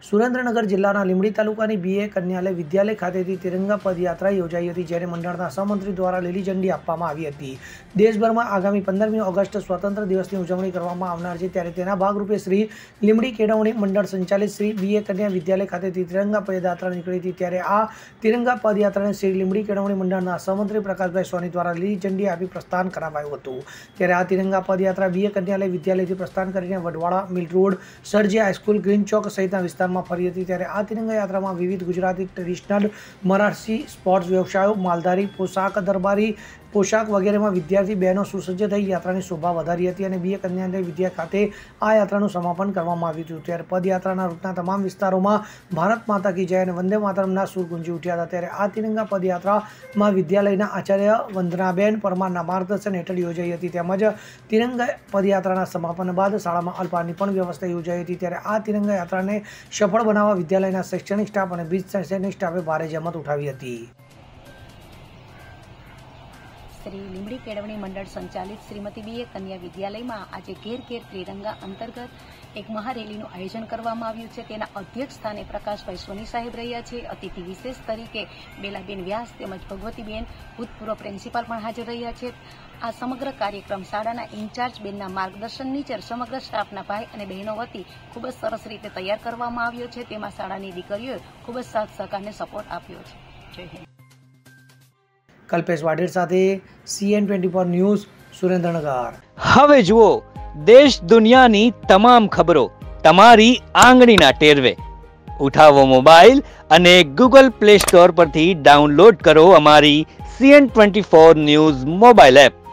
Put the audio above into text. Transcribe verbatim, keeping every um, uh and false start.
સુરેન્દ્રનગર જિલ્લાના લીંબડી તાલુકાની બીએ કન્યાલય વિદ્યાલય ખાતેથી તિરંગા પદયાત્રા યોજાઈ હતી, જ્યારે મંડળના સહમંત્રી દ્વારા લીલી ઝંડી આપવામાં આવી હતી। દેશભરમાં આગામી પંદરમી ઓગસ્ટ સ્વતંત્ર દિવસની ઉજવણી કરવામાં આવનાર છે, ત્યારે તેના ભાગરૂપે શ્રી લીંબડી કેળવણી મંડળ સંચાલિત શ્રી બીએ કન્યા વિદ્યાલય ખાતેથી તિરંગા પદયાત્રા નીકળી હતી। ત્યારે આ તિરંગા પદયાત્રાને શ્રી લીંબડી કેળવણી મંડળના સહમંત્રી પ્રકાશભાઈ સોની દ્વારા લીલી ઝંડી આપી પ્રસ્થાન કરાવાયું હતું। ત્યારે આ તિરંગા પદયાત્રા બીએ કન્યાલય વિદ્યાલયથી પ્રસ્થાન કરીને Vadvada, mill road, Sarji high school, green chowk સહિતના વિસ્તારમાં ફરી હતી। ત્યારે આ તિરંગા યાત્રામાં વિવિધ ગુજરાતી, ટ્રેડિશનલ, મરાઠી, સ્પોર્ટ્સ વ્યવસાયો, માલધારી, પોશાક, દરબારી પોશાક વગેરેમાં વિદ્યાર્થી બહેનો સુસજ્જ થઈ યાત્રાની શોભા વધારી હતી અને બીએ કન્યાલય વિદ્યા ખાતે આ યાત્રાનું સમાપન કરવામાં આવ્યું હતું। ત્યારે પદયાત્રાના રૂટના તમામ વિસ્તારોમાં ભારત માતા કી જય અને વંદે માતરમના સૂર ગુંજી ઉઠ્યા હતા। ત્યારે આ તિરંગા પદયાત્રામાં વિદ્યાલયના આચાર્ય વંદનાબેન પરમારના માર્ગદર્શન હેઠળ યોજાઈ હતી, તેમજ તિરંગા પદયાત્રાના સમાપન બાદ શાળામાં અલ્પાહારની પણ વ્યવસ્થા યોજાઈ હતી। ત્યારે આ તિરંગા યાત્રાને સફળ બનાવવા વિદ્યાલયના શૈક્ષણિક સ્ટાફ અને બીજ શૈક્ષણિક સ્ટાફે ભારે જહેમત ઉઠાવી હતી। श्री લીંબડી કેળવણી મંડળ સંચાલિત શ્રીમતી બીએ કન્યા વિદ્યાલયમાં આજે ઘેર ઘેર ત્રિરંગા અંતર્ગત એક મહારેલીનું આયોજન કરવામાં આવ્યું છે। તેના અધ્યક્ષ સ્થાને પ્રકાશભાઈ સોની સાહેબ રહ્યા છે। અતિથિ વિશેષ તરીકે બેલાબેન વ્યાસ તેમજ ભગવતીબેન ભૂતપૂર્વ પ્રિન્સિપાલ પણ હાજર રહ્યા છે। આ સમગ્ર કાર્યક્રમ શાળાના ઇન્ચાર્જ બેનના માર્ગદર્શન નીચે સમગ્ર સ્ટાફના ભાઈ અને બહેનો વતી ખૂબ જ સરસ રીતે તૈયાર કરવામાં આવ્યો છે। તેમાં શાળાની દીકરીઓએ ખૂબ જ સાથ સહકારને સપોર્ટ આપ્યો છે। જય હિન્દ। કલ્પેશ વાઢેર સાથે CN twenty four news, Surendranagar. હવે જુઓ દેશ દુનિયાની તમામ ખબરો તમારી આંગળીના ટેરવે। ઉઠાવો મોબાઈલ અને ગૂગલ પ્લે સ્ટોર પરથી ડાઉનલોડ કરો અમારી CN twenty four news mobile app.